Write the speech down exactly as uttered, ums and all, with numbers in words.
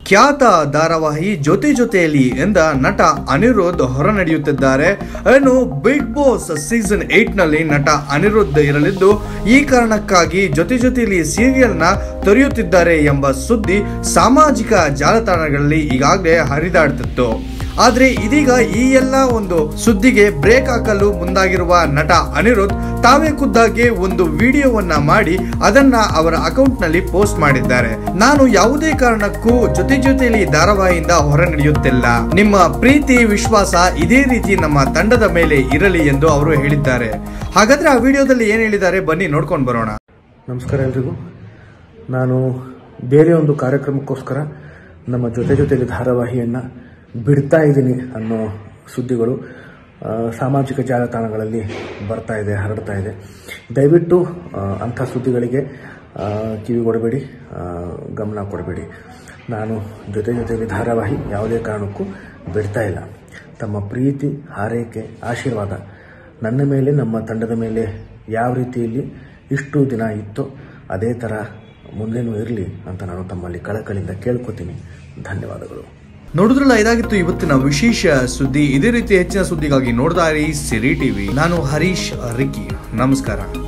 ಖ್ಯಾತ ಧಾರಾವಾಹಿ ಜೊತೆ ಜೊತೆಯಲ್ಲಿ ಎಂದ ನಟ ಅನಿರುದ್ಧ್ ಹೊರ ನಡೆಯುತ್ತಿದ್ದಾರೆ. ಇನ್ನು ಬಿಗ್ ಬಾಸ್ ಸೀಸನ್ ಏಟ್ ನಲ್ಲಿ ನಟ ಅನಿರುದ್ಧ್ ಇರಲಿದ್ದು, ಈ ಕಾರಣಕ್ಕಾಗಿ ಜೊತೆ ಜೊತೆಯಲ್ಲಿ ಸೀರಿಯಲ್ ನ ತೊರೆಯುತ್ತಿದ್ದಾರೆ ಎಂಬ ಸುದ್ದಿ ಸಾಮಾಜಿಕ ಜಾಲತಾಣಗಳಲ್ಲಿ ಈಗಾಗಲೇ ಹರಿದಾಡ್ತಿತ್ತು. ಆದ್ರೆ ಇದೀಗ ಈ ಎಲ್ಲ ಒಂದು ಸುದ್ದಿಗೆ ಬ್ರೇಕ್ ಹಾಕಲು ಮುಂದಾಗಿರುವ ನಟ ಅನಿರುದ್ಧ್ ತಾವೇ ಖುದ್ದಾಗಿ ಒಂದು ವಿಡಿಯೋವನ್ನ ಮಾಡಿ ಅದನ್ನ ಅವರ ಅಕೌಂಟ್ ನಲ್ಲಿ ಪೋಸ್ಟ್ ಮಾಡಿದ್ದಾರೆ. ನಾನು ಯಾವುದೇ ಕಾರಣಕ್ಕೂ ಜೊತೆ ಜೊತೆಯಲ್ಲಿ ಧಾರಾವಾಹಿಯಿಂದ ಹೊರ ನಡೆಯುತ್ತಿಲ್ಲ. ನಿಮ್ಮ ಪ್ರೀತಿ ವಿಶ್ವಾಸ ಇದೇ ರೀತಿ ನಮ್ಮ ತಂಡದ ಮೇಲೆ ಇರಲಿ ಎಂದು ಅವರು ಹೇಳಿದ್ದಾರೆ. ಹಾಗಾದ್ರೆ ಆ ವಿಡಿಯೋದಲ್ಲಿ ಏನ್ ಹೇಳಿದ್ದಾರೆ ಬನ್ನಿ ನೋಡ್ಕೊಂಡು ಬರೋಣ. ನಮಸ್ಕಾರ ಎಲ್ರಿಗೂ. ನಾನು ಬೇರೆ ಒಂದು ಕಾರ್ಯಕ್ರಮಕ್ಕೋಸ್ಕರ ನಮ್ಮ ಜೊತೆ ಜೊತೆಯಲ್ಲಿ ಧಾರಾವಾಹಿಯನ್ನ ಬಿಡ್ತಾ ಇದ್ದೀನಿ ಅನ್ನೋ ಸುದ್ದಿಗಳು ಸಾಮಾಜಿಕ ಜಾಲತಾಣಗಳಲ್ಲಿ ಬರ್ತಾ ಇದೆ, ಹರಡ್ತಾ ಇದೆ. ದಯವಿಟ್ಟು ಅಂಥ ಸುದ್ದಿಗಳಿಗೆ ಕಿವಿ ಕೊಡಬೇಡಿ, ಗಮನ ಕೊಡಬೇಡಿ. ನಾನು ಜೊತೆ ಜೊತೆಯಲ್ಲಿ ಧಾರಾವಾಹಿ ಯಾವುದೇ ಕಾರಣಕ್ಕೂ ಬಿಡ್ತಾ ಇಲ್ಲ. ತಮ್ಮ ಪ್ರೀತಿ, ಹಾರೈಕೆ, ಆಶೀರ್ವಾದ ನನ್ನ ಮೇಲೆ, ನಮ್ಮ ತಂಡದ ಮೇಲೆ ಯಾವ ರೀತಿಯಲ್ಲಿ ಇಷ್ಟು ದಿನ ಇತ್ತೋ ಅದೇ ಥರ ಮುಂದೇನೂ ಇರಲಿ ಅಂತ ನಾನು ತಮ್ಮಲ್ಲಿ ಕಳಕಳಿಯಿಂದ ಕೇಳ್ಕೊತೀನಿ. ಧನ್ಯವಾದಗಳು. ನೋಡಿದ್ರಲ್ಲ, ಇದಾಗಿತ್ತು ಇವತ್ತಿನ ವಿಶೇಷ ಸುದ್ದಿ. ಇದೇ ರೀತಿ ಹೆಚ್ಚಿನ ಸುದ್ದಿಗಾಗಿ ನೋಡ್ತಾ ಇರಿ ಸಿರಿ ಟಿವಿ. ನಾನು ಹರೀಶ್ ರಿಕ್ಕಿ. ನಮಸ್ಕಾರ.